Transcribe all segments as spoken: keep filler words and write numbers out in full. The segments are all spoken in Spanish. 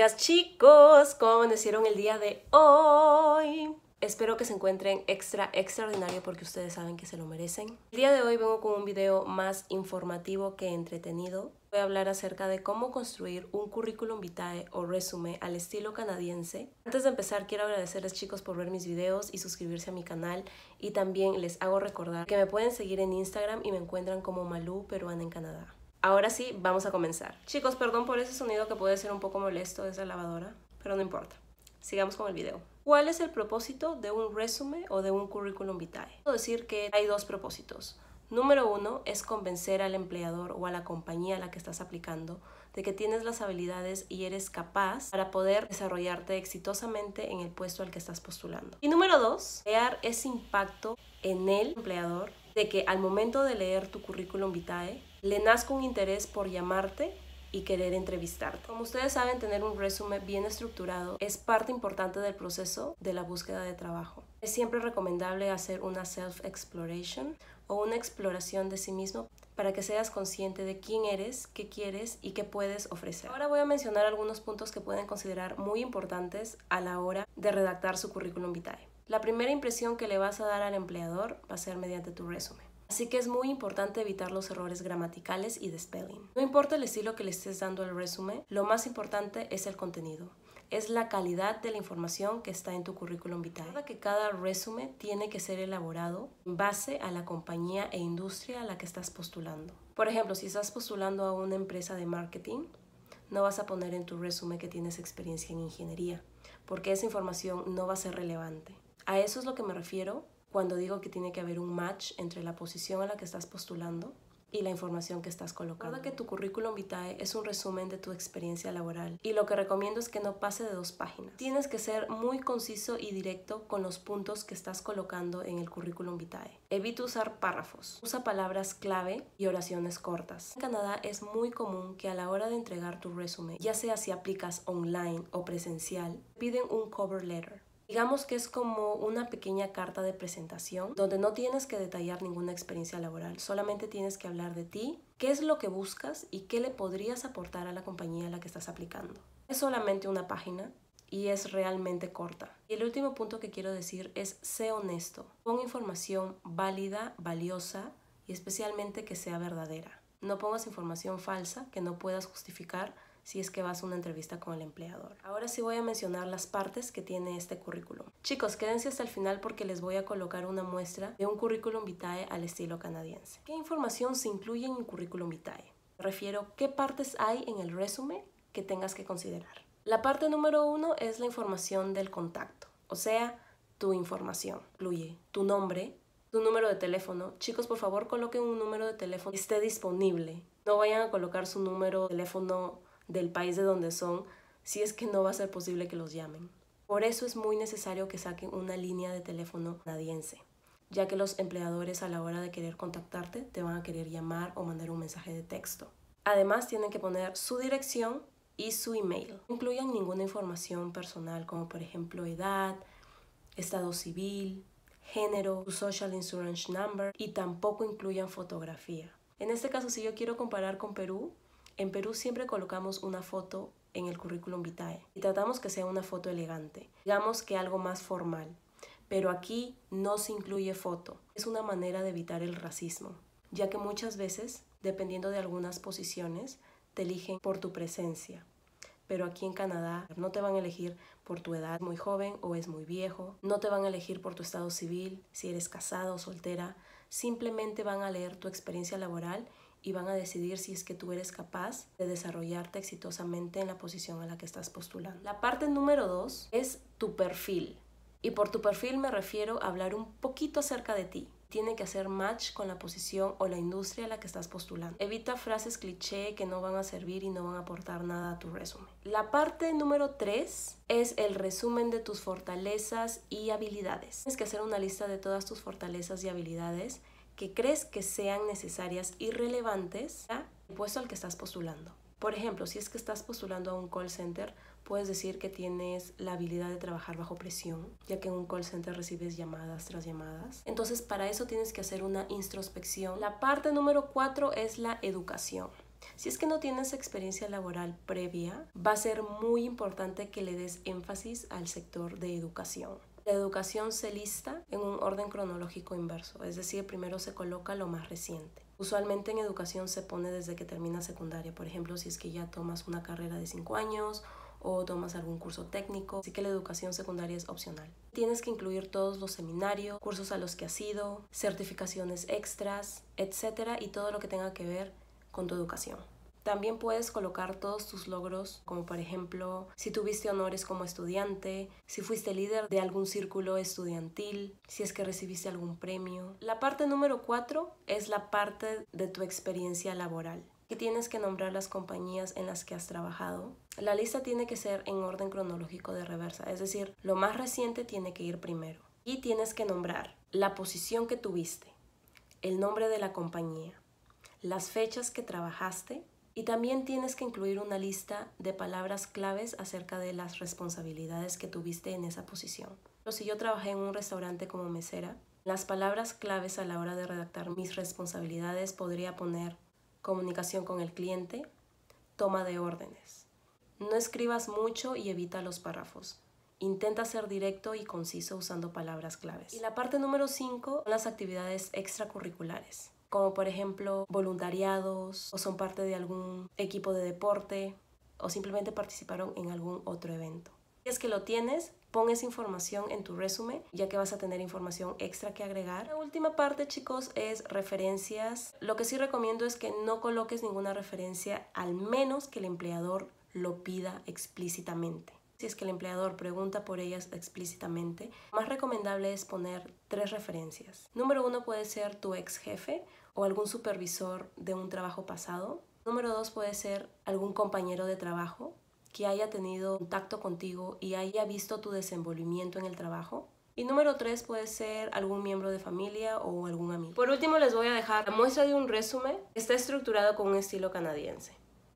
días, chicos, ¿cómo amanecieron el día de hoy? Espero que se encuentren extra extraordinario porque ustedes saben que se lo merecen. El día de hoy vengo con un video más informativo que entretenido. Voy a hablar acerca de cómo construir un currículum vitae o resume al estilo canadiense. Antes de empezar, quiero agradecerles, chicos, por ver mis videos y suscribirse a mi canal. Y también les hago recordar que me pueden seguir en Instagram y me encuentran como Malú Peruana en Canadá. Ahora sí, vamos a comenzar. Chicos, perdón por ese sonido que puede ser un poco molesto desde la lavadora, pero no importa. Sigamos con el video. ¿Cuál es el propósito de un resume o de un currículum vitae? Puedo decir que hay dos propósitos. Número uno es convencer al empleador o a la compañía a la que estás aplicando de que tienes las habilidades y eres capaz para poder desarrollarte exitosamente en el puesto al que estás postulando. Y número dos, crear ese impacto en el empleador de que al momento de leer tu currículum vitae le nazca un interés por llamarte y querer entrevistarte. Como ustedes saben, tener un resumen bien estructurado es parte importante del proceso de la búsqueda de trabajo. Es siempre recomendable hacer una self-exploration o una exploración de sí mismo para que seas consciente de quién eres, qué quieres y qué puedes ofrecer. Ahora voy a mencionar algunos puntos que pueden considerar muy importantes a la hora de redactar su currículum vitae. La primera impresión que le vas a dar al empleador va a ser mediante tu resumen. Así que es muy importante evitar los errores gramaticales y de spelling. No importa el estilo que le estés dando al resumen, lo más importante es el contenido. Es la calidad de la información que está en tu currículum vitae. Recuerda que cada resumen tiene que ser elaborado en base a la compañía e industria a la que estás postulando. Por ejemplo, si estás postulando a una empresa de marketing, no vas a poner en tu resumen que tienes experiencia en ingeniería, porque esa información no va a ser relevante. A eso es lo que me refiero cuando digo que tiene que haber un match entre la posición a la que estás postulando y la información que estás colocando. Recuerda que tu currículum vitae es un resumen de tu experiencia laboral y lo que recomiendo es que no pase de dos páginas. Tienes que ser muy conciso y directo con los puntos que estás colocando en el currículum vitae. Evita usar párrafos. Usa palabras clave y oraciones cortas. En Canadá es muy común que a la hora de entregar tu resumen, ya sea si aplicas online o presencial, piden un cover letter. Digamos que es como una pequeña carta de presentación donde no tienes que detallar ninguna experiencia laboral, solamente tienes que hablar de ti, qué es lo que buscas y qué le podrías aportar a la compañía a la que estás aplicando. Es solamente una página y es realmente corta. Y el último punto que quiero decir es sé honesto. Pon información válida, valiosa y especialmente que sea verdadera. No pongas información falsa que no puedas justificar si es que vas a una entrevista con el empleador. Ahora sí voy a mencionar las partes que tiene este currículum. Chicos, quédense hasta el final porque les voy a colocar una muestra de un currículum vitae al estilo canadiense. ¿Qué información se incluye en el currículum vitae? Me refiero qué partes hay en el resumen que tengas que considerar. La parte número uno es la información del contacto, o sea, tu información. Incluye tu nombre, tu número de teléfono. Chicos, por favor, coloquen un número de teléfono que esté disponible. No vayan a colocar su número de teléfono del país de donde son, si es que no va a ser posible que los llamen. Por eso es muy necesario que saquen una línea de teléfono canadiense, ya que los empleadores a la hora de querer contactarte te van a querer llamar o mandar un mensaje de texto. Además tienen que poner su dirección y su email. No incluyan ninguna información personal como por ejemplo edad, estado civil, género, tu social insurance number y tampoco incluyan fotografía. En este caso, si yo quiero comparar con Perú, en Perú siempre colocamos una foto en el currículum vitae y tratamos que sea una foto elegante, digamos que algo más formal, pero aquí no se incluye foto. Es una manera de evitar el racismo, ya que muchas veces, dependiendo de algunas posiciones, te eligen por tu presencia. Pero aquí en Canadá no te van a elegir por tu edad, muy joven o es muy viejo, no te van a elegir por tu estado civil, si eres casado o soltera, simplemente van a leer tu experiencia laboral y van a decidir si es que tú eres capaz de desarrollarte exitosamente en la posición a la que estás postulando. La parte número dos es tu perfil. Y por tu perfil me refiero a hablar un poquito acerca de ti. Tiene que hacer match con la posición o la industria a la que estás postulando. Evita frases cliché que no van a servir y no van a aportar nada a tu resumen. La parte número tres es el resumen de tus fortalezas y habilidades. Tienes que hacer una lista de todas tus fortalezas y habilidades que crees que sean necesarias y relevantes al puesto al que estás postulando. Por ejemplo, si es que estás postulando a un call center, puedes decir que tienes la habilidad de trabajar bajo presión, ya que en un call center recibes llamadas tras llamadas. Entonces, para eso tienes que hacer una introspección. La parte número cuatro es la educación. Si es que no tienes experiencia laboral previa, va a ser muy importante que le des énfasis al sector de educación. La educación se lista en un orden cronológico inverso, es decir, primero se coloca lo más reciente. Usualmente en educación se pone desde que termina secundaria, por ejemplo, si es que ya tomas una carrera de cinco años o tomas algún curso técnico, así que la educación secundaria es opcional. Tienes que incluir todos los seminarios, cursos a los que has ido, certificaciones extras, etcétera, y todo lo que tenga que ver con tu educación. También puedes colocar todos tus logros, como por ejemplo, si tuviste honores como estudiante, si fuiste líder de algún círculo estudiantil, si es que recibiste algún premio. La parte número cuatro es la parte de tu experiencia laboral. Aquí tienes que nombrar las compañías en las que has trabajado. La lista tiene que ser en orden cronológico de reversa, es decir, lo más reciente tiene que ir primero. Y tienes que nombrar la posición que tuviste, el nombre de la compañía, las fechas que trabajaste, y también tienes que incluir una lista de palabras claves acerca de las responsabilidades que tuviste en esa posición. Si yo trabajé en un restaurante como mesera, las palabras claves a la hora de redactar mis responsabilidades podría poner comunicación con el cliente, toma de órdenes. No escribas mucho y evita los párrafos. Intenta ser directo y conciso usando palabras claves. Y la parte número cinco son las actividades extracurriculares, como por ejemplo voluntariados, o son parte de algún equipo de deporte, o simplemente participaron en algún otro evento. Si es que lo tienes, pon esa información en tu resumen, ya que vas a tener información extra que agregar. La última parte, chicos, es referencias. Lo que sí recomiendo es que no coloques ninguna referencia, al menos que el empleador lo pida explícitamente. Si es que el empleador pregunta por ellas explícitamente, lo más recomendable es poner tres referencias. Número uno puede ser tu ex jefe o algún supervisor de un trabajo pasado. Número dos puede ser algún compañero de trabajo que haya tenido contacto contigo y haya visto tu desenvolvimiento en el trabajo. Y número tres puede ser algún miembro de familia o algún amigo. Por último, les voy a dejar la muestra de un resumen que está estructurado con un estilo canadiense.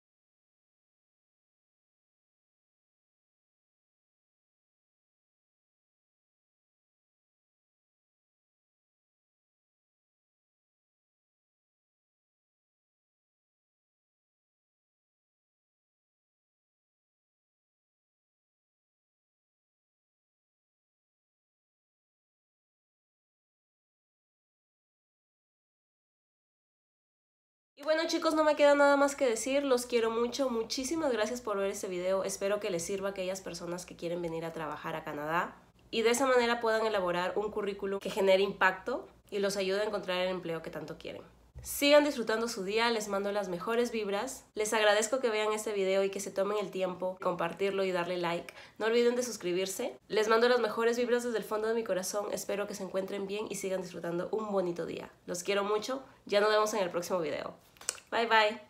Y bueno, chicos, no me queda nada más que decir, los quiero mucho, muchísimas gracias por ver este video, espero que les sirva a aquellas personas que quieren venir a trabajar a Canadá y de esa manera puedan elaborar un currículum que genere impacto y los ayude a encontrar el empleo que tanto quieren. Sigan disfrutando su día, les mando las mejores vibras, les agradezco que vean este video y que se tomen el tiempo de compartirlo y darle like, no olviden de suscribirse, les mando las mejores vibras desde el fondo de mi corazón, espero que se encuentren bien y sigan disfrutando un bonito día. Los quiero mucho, ya nos vemos en el próximo video. Bye bye.